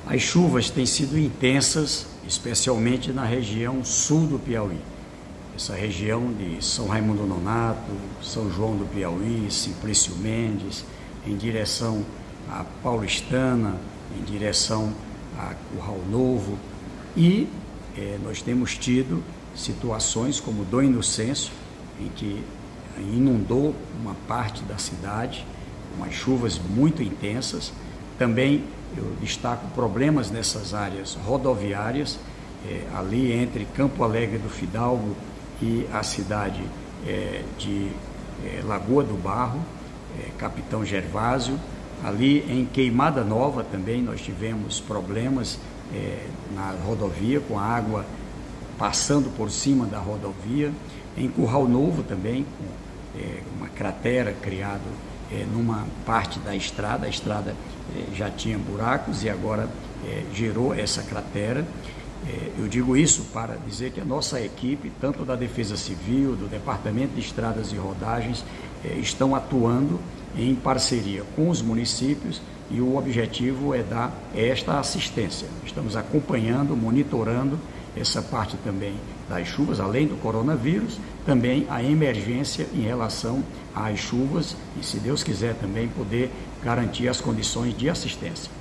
As chuvas têm sido intensas, especialmente na região sul do Piauí. Essa região de São Raimundo Nonato, São João do Piauí, Simplício Mendes, em direção a Paulistana, em direção a Curral Novo. E nós temos tido situações como Dom Inocêncio, em que inundou uma parte da cidade, umas chuvas muito intensas. Também eu destaco problemas nessas áreas rodoviárias, ali entre Campo Alegre do Fidalgo e a cidade de Lagoa do Barro, Capitão Gervásio. Ali em Queimada Nova também nós tivemos problemas na rodovia, com a água passando por cima da rodovia. Em Curral Novo também, com uma cratera criada numa parte da estrada. A estrada já tinha buracos e agora gerou essa cratera. Eu digo isso para dizer que a nossa equipe, tanto da Defesa Civil, do Departamento de Estradas e Rodagens, estão atuando em parceria com os municípios, e o objetivo é dar esta assistência. Estamos acompanhando, monitorando essa parte também das chuvas, além do coronavírus, também a emergência em relação às chuvas, e se Deus quiser também poder garantir as condições de assistência.